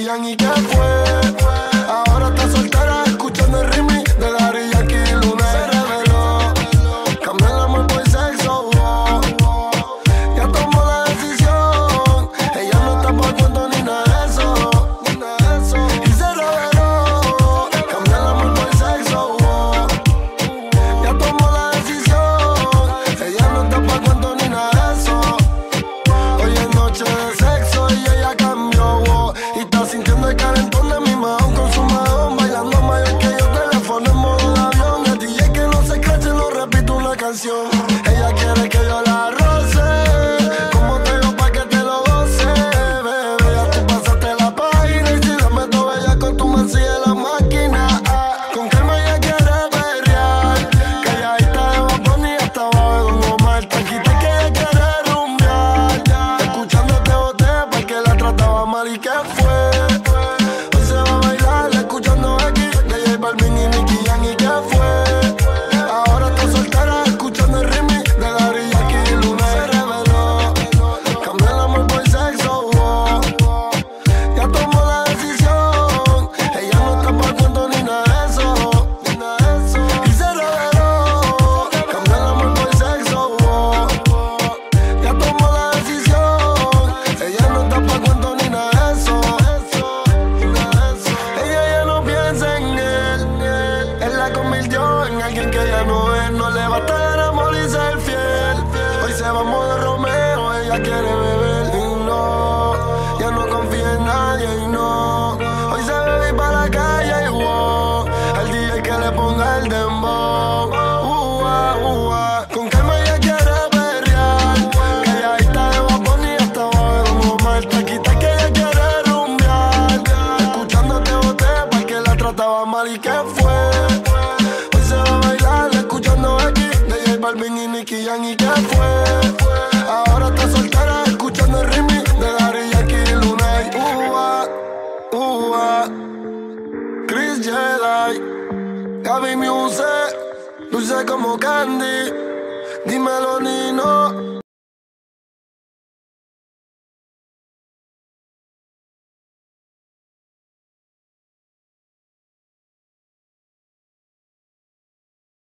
Jam y qué fue. Ahora está soltera escuchando el remix de Daddy Yankee y Luna. Se reveló, cambió el amor por sexo. Ya tomó la decisión, ella no está por cuento ni nada de eso. Y se reveló, cambió el amor por sexo. Ya tomó la decisión, ella no está por cuento ni nada de eso. Hoy es noche de sexo y ella cambió. Y está sintiendo el calentón de mi mahón con su mahón, bailando mayor que yo, teléfono en modo de avión. El DJ que no se escrache, no repito una canción. Ella quiere que yo la roce, como te digo pa' que te lo goce, bebé. Ya tú pasaste la página y si la meto bella con tu mancilla en la máquina. Con calma ella quiere perrear, calladita de Bad Bunny hasta abajo de Don Omar. Tranquita que ella quiere rumbear, escuchándote boté pa' que la trataba mal y qué fue. Hoy se va a bailar escuchando X de J Balvin y Nicky Jam y qué fue. Ahora está soltera escuchando el remix de Daddy Yankee y Luna. Se reveló, cambió el amor por sexo. Ya tomó la decisión, ella no está por cuento ni nada de eso. Y se reveló, cambió el amor por sexo. Ya tomó la decisión, ella no está por cuento ni nada de eso. Ella ya no piensa en él la convirtió en alguien que ya no es. No le basta el amor y ser fiel. Hoy se va a modo Romeo, ella quiere beber y no, ya no confía en nadie y no. Hoy se bebe y pa' la calle y wow, al DJ que le ponga el dembow. Con calma ella quiere perrear, calladita de Bad Bunny hasta abajo de Don Omar. Tranquita que ella quiere rumbear, escuchándote boté pa' que la trataba mal y qué fue. Hoy se va a bailar escuchando X de J Balvin y Nicky Jam y qué fue. Ahora está soltera escuchando el remix de Daddy Yankee y Luna. Chris Jedi, Gaby Music, dulce como candy. Dímelo, Nino.